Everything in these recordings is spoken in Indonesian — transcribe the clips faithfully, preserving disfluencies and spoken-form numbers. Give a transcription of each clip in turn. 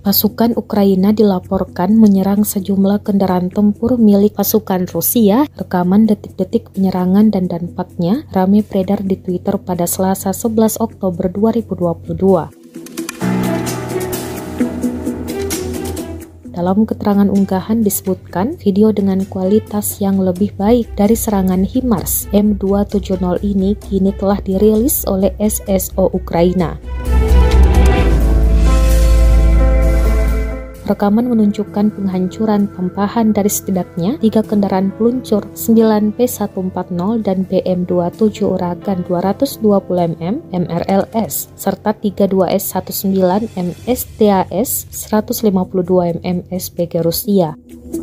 Pasukan Ukraina dilaporkan menyerang sejumlah kendaraan tempur milik pasukan Rusia. Rekaman detik-detik penyerangan dan dampaknya ramai beredar di Twitter pada Selasa sebelas Oktober dua ribu dua puluh dua. Dalam keterangan unggahan disebutkan, video dengan kualitas yang lebih baik dari serangan HIMARS M dua tujuh nol ini kini telah dirilis oleh S S O Ukraina. Rekaman menunjukkan penghancuran tempahan dari setidaknya tiga kendaraan peluncur sembilan P seratus empat puluh dan B M dua puluh tujuh Uragan dua ratus dua puluh milimeter M R L S serta tiga puluh dua S sembilan belas M S T A S seratus lima puluh dua milimeter S P G Rusia.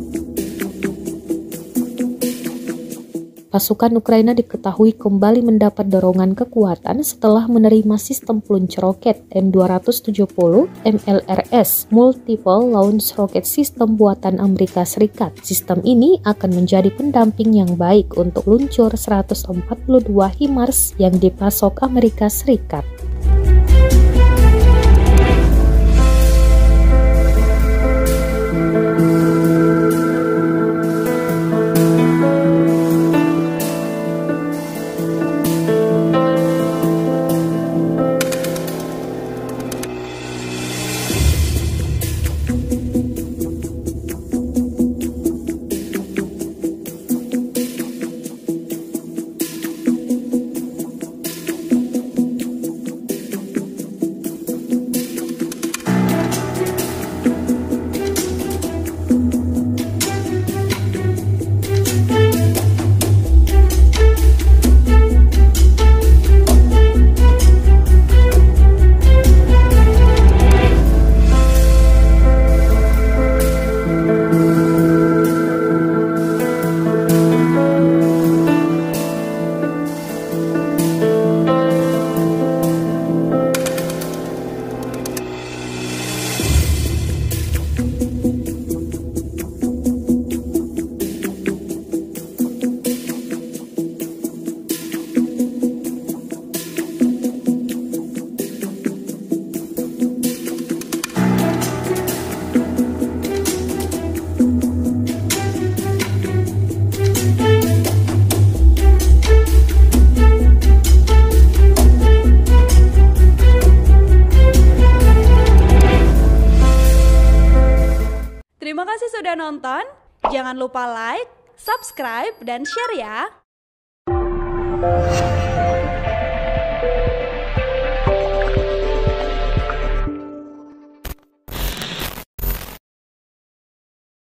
Pasukan Ukraina diketahui kembali mendapat dorongan kekuatan setelah menerima sistem peluncur roket M dua tujuh nol M L R S Multiple Launch Rocket System buatan Amerika Serikat. Sistem ini akan menjadi pendamping yang baik untuk luncur seratus empat puluh dua HIMARS yang dipasok Amerika Serikat. Terima kasih sudah nonton, jangan lupa like, subscribe, dan share ya!